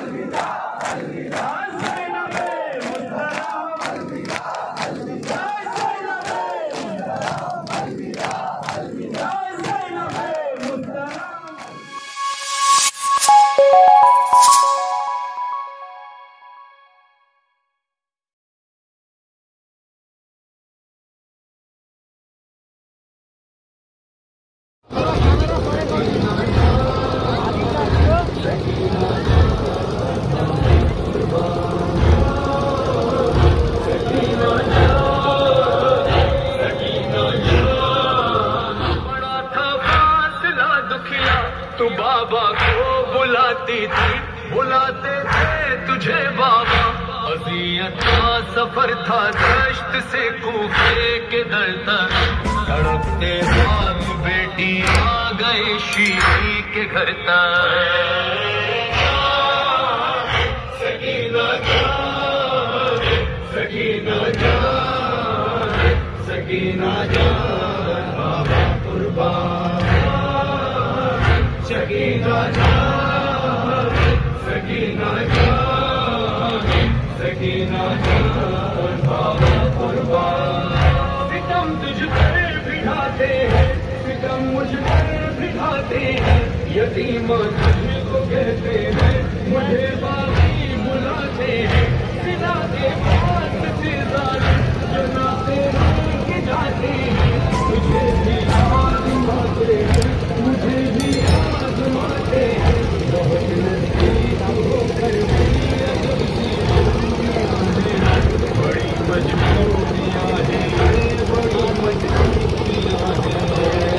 तू बाबा को बुलाती थी, बुलाते थे तुझे बाबा। अज़ियत का सफर था दश्त से कूफे के दर तक, तड़पते बाप बेटी आ गए शीरी के घर तक। सकीना जान, सकीना जान, सकीना जान, बाबा कुर्बान। सकीना जान, सकीना जान, सकीना जान, बाबा कुर्बान। सितम तुझ पर भिड़ाते हैं, सितम मुझ पर भिड़ाते हैं, यतीम तुझको कहते हैं, मुझे बाकी बुलाते हैं। सिला के पास से जालिम जो नाते के जाते हैं, तुझे भी आज़माते हैं, मुझे भी आज़माते हैं। बहुत नज़दीक होकर भी बड़ी मजबूरियां हैं, बड़ी मजबूरियां हैं।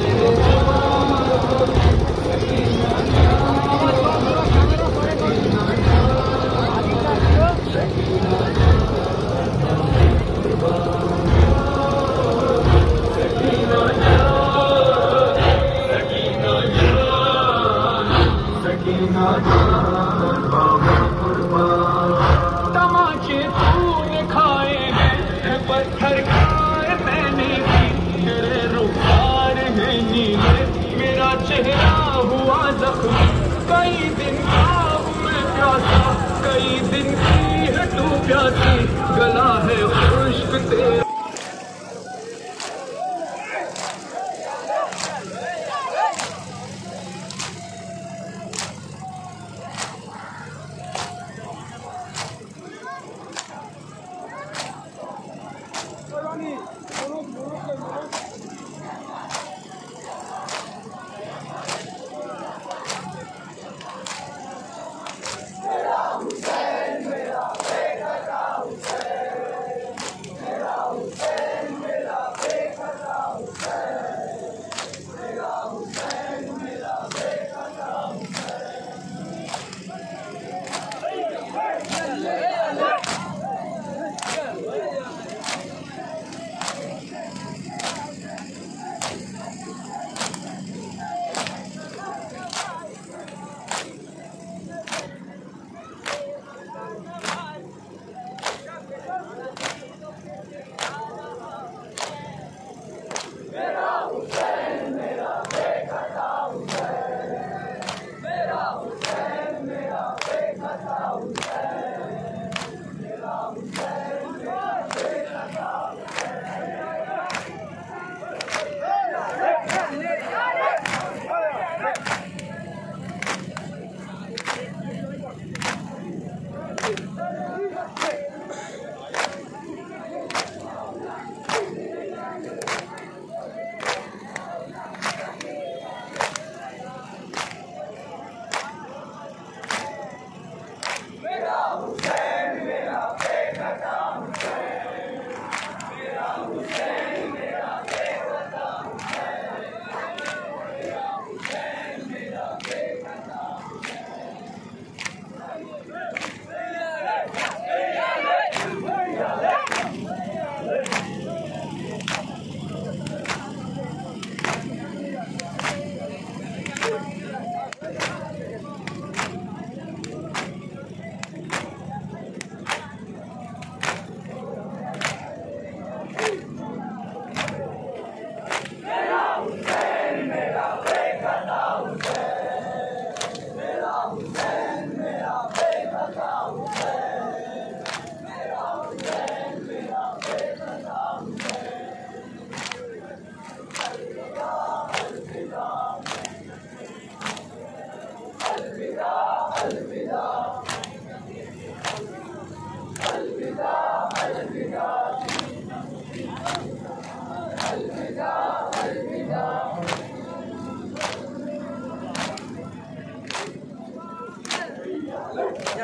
तमाचे तूने खाए हैं, पत्थर खाए मैंने भी, तेरे रुखार है नीले, मेरा चेहरा हुआ जख्मी। कई दिन था मैं प्यासा, कई दिन की है तू प्यासी, गला है खुश्क तेरा।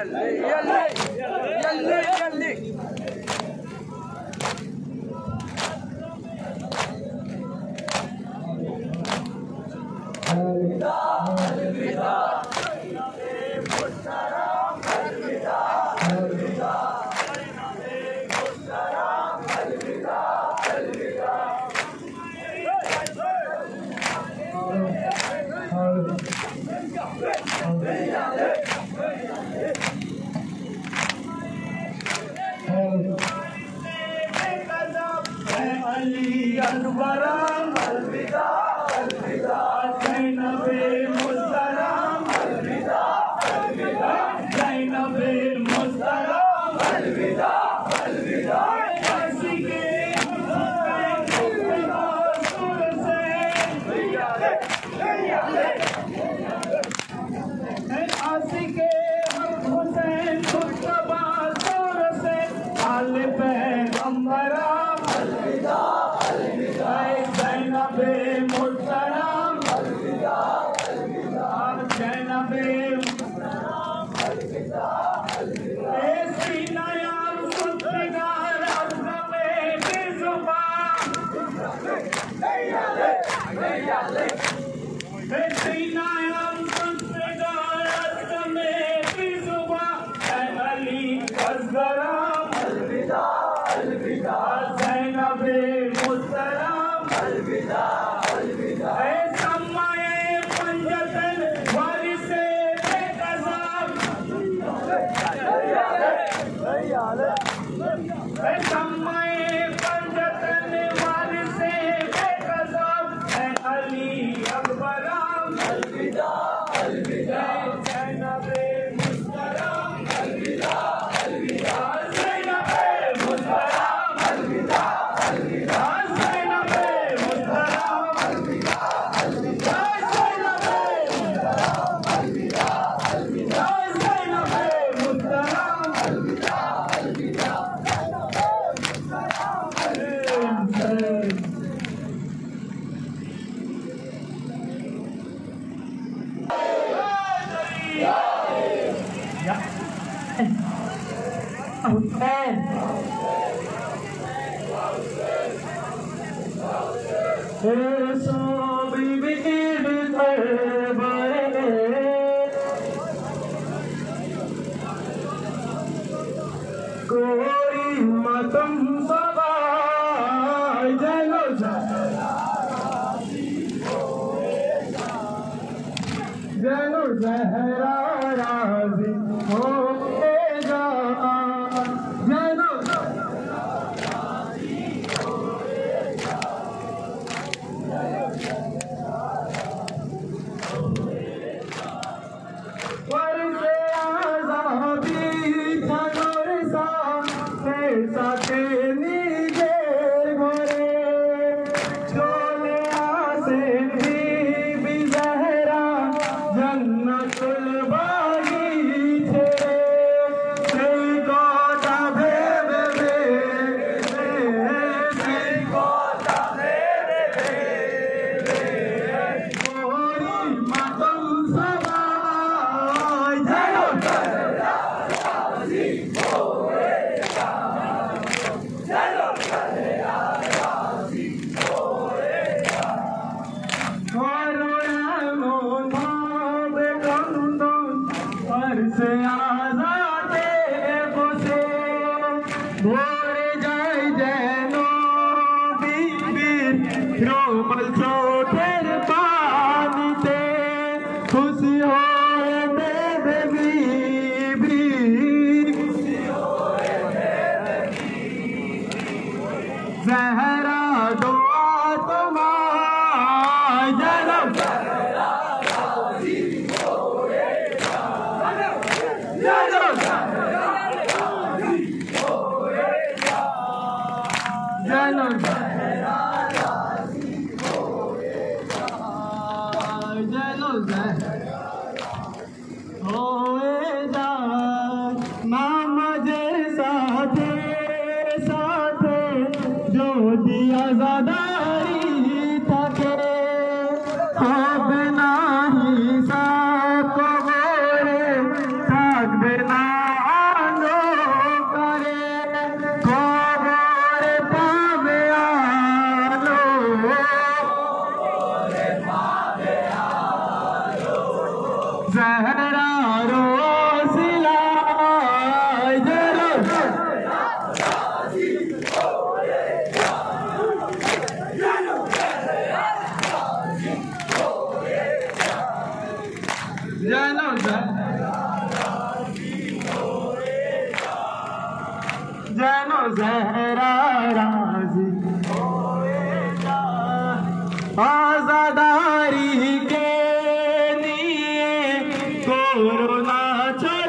अली अकबरम अलविदा अलविदा ज़ैनबे मुस्तरम अलविदा अलविदा ज़ैनबे मुस्तरम अलविदा अलविदा आसी के हुसैन खुशबा सुर से आले पैगंबरा अलविदा अलविदा ज़ैनबे मुस्तरम अलविदा अलविदा ज़ैनबे मुस्तरम अलविदा अलविदा सीनायाम सुत्तिगार अज़मे बेज़ुबान सीनायाम सुत्तिगार अज़मे बेज़ुबान अली असगरम अलविदा अलविदा ज़ैनबे मुस्तरम अलविदा अलविदा समाए पंजतन वारिसे बेकज़ाब समाए पंजतन वारिसे बेकज़ाब अली अकबरम अलविदा अलविदा ज़ैनबे मुस्तरम अलविदा अलविदा ज़ैनबे मुस्तरम अलविदा अलविदा ज़ैनबे मुस्तरम अलविदा अलविदा ज़ैनबे मुस्तरम अलविदा अलविदा ज़ैनबे मुस्तरम अलविदा अलविदा हुसैन कोई मतम सवाई जलो जलो जहरा राज़ी होएगा जलो वर्षे आज़ादी थनोर साथे नीजे घोरे चोले आसे भी जहरा जन्नतुल बागी छेड़े सही कोता भेबे सही कोता भेबे कोरी मतम सवाई जलो राज़ी होएगा जलो राज़ी होएगा से आज़ादे बसे भोरे जाए जैनो बीबीर रोमल चोटेर पानी ते खुशी होए मेरे बीबी ज़हरा दुआ तुम्हारी जन्म जलो जहरा राज़ी होएगा जलो जहरा होएगा मामा जैसा तेरे साथे जो दिया ज़ादारी थके अब नाही साको गोरे थाक बिना जहरा राजी होएगा आजादारी के लिए कोरोना